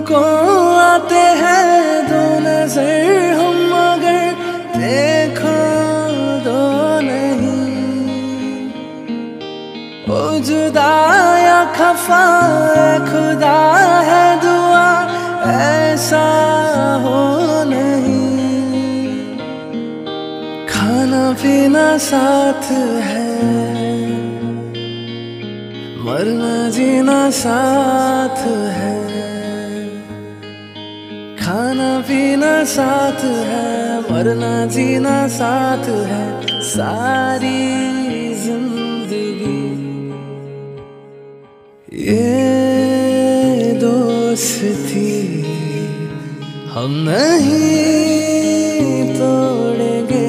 को आते हैं दो नजर हम मगर देखो दो नहीं। ओ जुदा या खफा खुदा है दुआ ऐसा हो नहीं। खाना पीना साथ है मरना जीना साथ है। खाना पीना साथ है मरना जीना साथ है। सारी जिंदगी ये दोस्ती हम नहीं तोड़ेंगे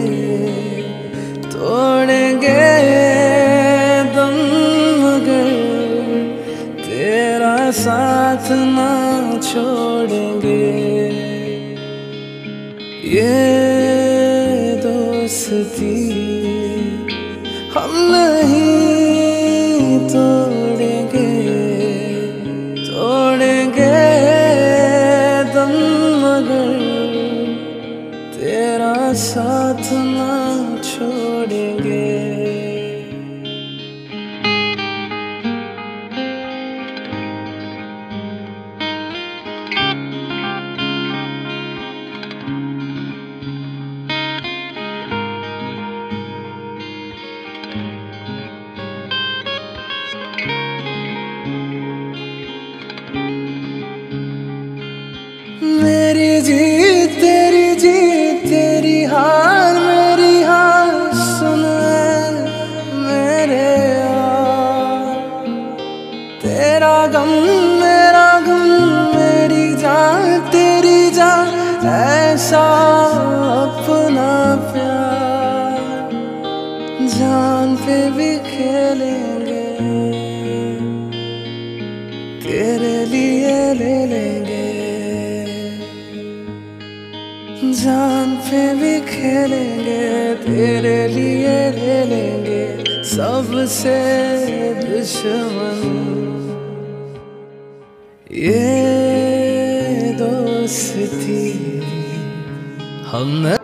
तोड़ेंगे दम मगर तेरा साथ ना छोड़ेंगे। ये दोस्ती हम नहीं तोड़ेंगे तोड़ेंगे दम मगर तेरा साथ ना छोड़ेंगे। मेरी जीत तेरी हार मेरी हार सुन मेरे यार। तेरा गम मेरा गम मेरी जान तेरी जान ऐसा अपना प्यार। जान पे भी खेलेंगे तेरे लिए ले लेंगे। जान पे भी खेलेंगे तेरे लिए ले लेंगे। सबसे दुश्मन ये दोस्ती हम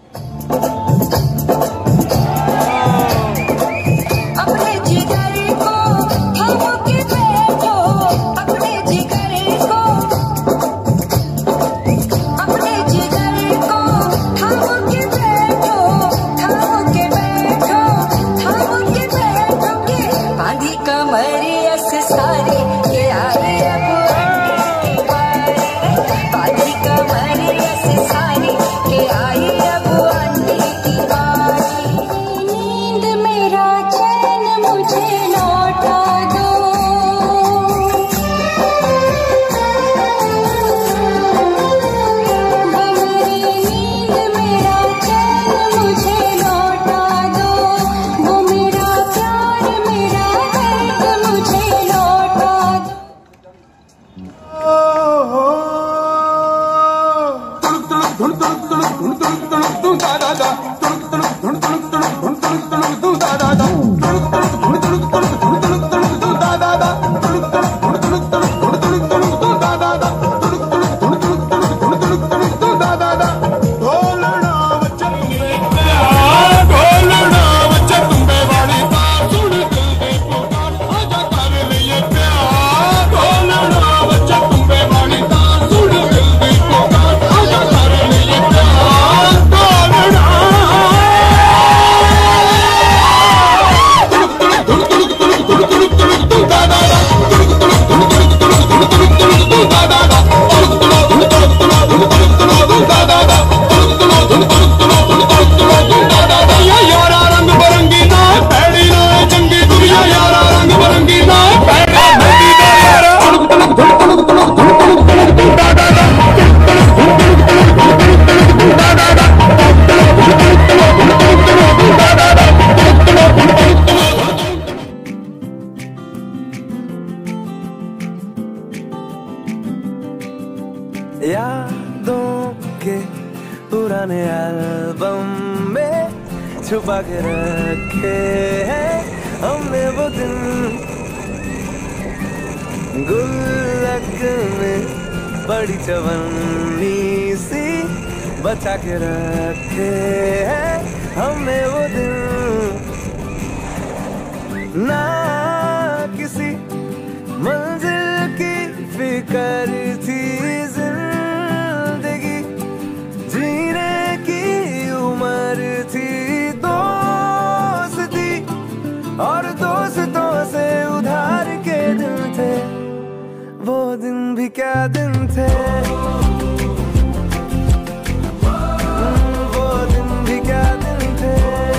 यादों के पुराने एल्बम में छुपा के रखे हैं हमने वो दिन गुल्लक में बड़ी चवन्नी सी बचा के रखे हैं हमने वो दिन। ना किसी मंजिल की फिक्र थी, जिंदगी जीने की उम्र थी। दोस्ती और दोस्तों से उधार के दिन थे, वो दिन भी क्या दिन थे। वो दिन भी क्या दिन थे,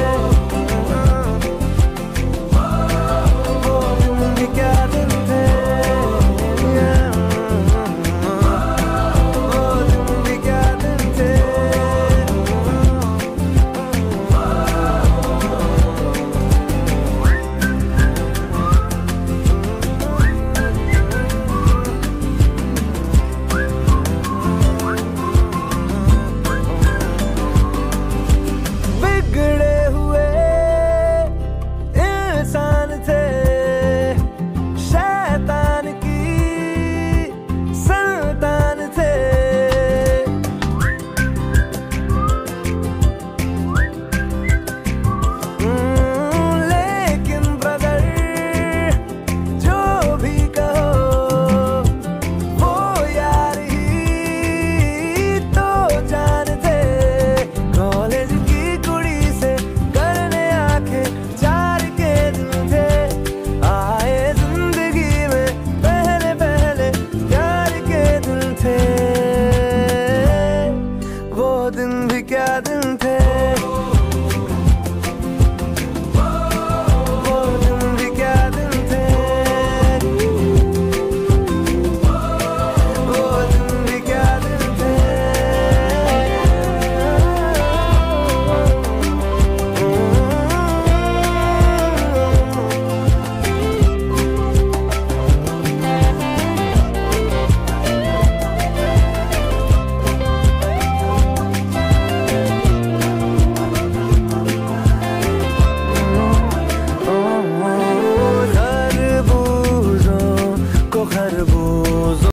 वो दिन भी क्या दिन थे, वो दिन भी क्या दिन थे। वो दिन भी क्या दिन थे।